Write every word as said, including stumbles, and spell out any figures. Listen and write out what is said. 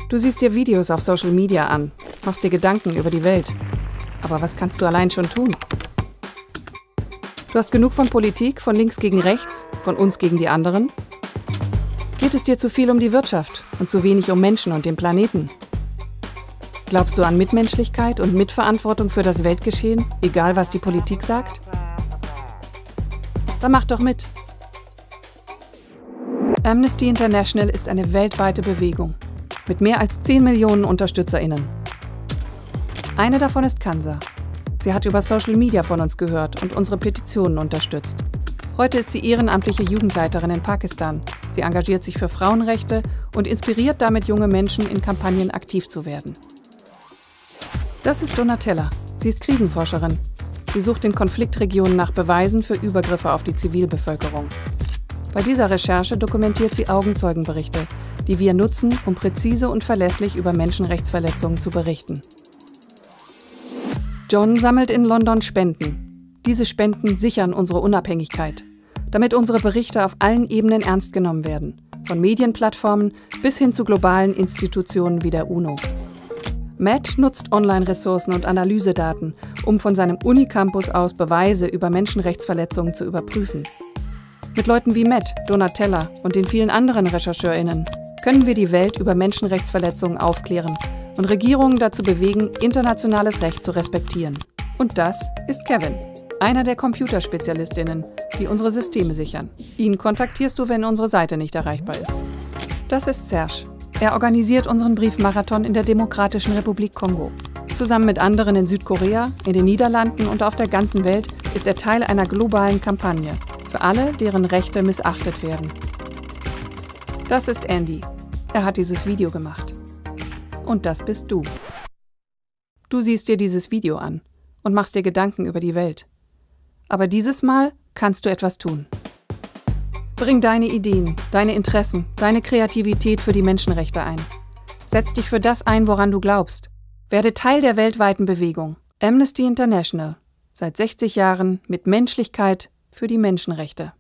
Du siehst dir Videos auf Social Media an, machst dir Gedanken über die Welt. Aber was kannst du allein schon tun? Du hast genug von Politik, von links gegen rechts, von uns gegen die anderen? Geht es dir zu viel um die Wirtschaft und zu wenig um Menschen und den Planeten? Glaubst du an Mitmenschlichkeit und Mitverantwortung für das Weltgeschehen, egal was die Politik sagt? Dann mach doch mit! Amnesty International ist eine weltweite Bewegung mit mehr als zehn Millionen UnterstützerInnen. Eine davon ist Kansa. Sie hat über Social Media von uns gehört und unsere Petitionen unterstützt. Heute ist sie ehrenamtliche Jugendleiterin in Pakistan. Sie engagiert sich für Frauenrechte und inspiriert damit junge Menschen, in Kampagnen aktiv zu werden. Das ist Donatella. Sie ist Krisenforscherin. Sie sucht in Konfliktregionen nach Beweisen für Übergriffe auf die Zivilbevölkerung. Bei dieser Recherche dokumentiert sie Augenzeugenberichte, die wir nutzen, um präzise und verlässlich über Menschenrechtsverletzungen zu berichten. John sammelt in London Spenden. Diese Spenden sichern unsere Unabhängigkeit, damit unsere Berichte auf allen Ebenen ernst genommen werden, von Medienplattformen bis hin zu globalen Institutionen wie der UNO. Matt nutzt Online-Ressourcen und Analysedaten, um von seinem Unicampus aus Beweise über Menschenrechtsverletzungen zu überprüfen. Mit Leuten wie Matt, Donatella und den vielen anderen RechercheurInnen können wir die Welt über Menschenrechtsverletzungen aufklären und Regierungen dazu bewegen, internationales Recht zu respektieren. Und das ist Kevin, einer der Computerspezialistinnen, die unsere Systeme sichern. Ihn kontaktierst du, wenn unsere Seite nicht erreichbar ist. Das ist Serge. Er organisiert unseren Briefmarathon in der Demokratischen Republik Kongo. Zusammen mit anderen in Südkorea, in den Niederlanden und auf der ganzen Welt ist er Teil einer globalen Kampagne für alle, deren Rechte missachtet werden. Das ist Andy. Er hat dieses Video gemacht. Und das bist du. Du siehst dir dieses Video an und machst dir Gedanken über die Welt. Aber dieses Mal kannst du etwas tun. Bring deine Ideen, deine Interessen, deine Kreativität für die Menschenrechte ein. Setz dich für das ein, woran du glaubst. Werde Teil der weltweiten Bewegung. Amnesty International. Seit sechzig Jahren mit Menschlichkeit für die Menschenrechte.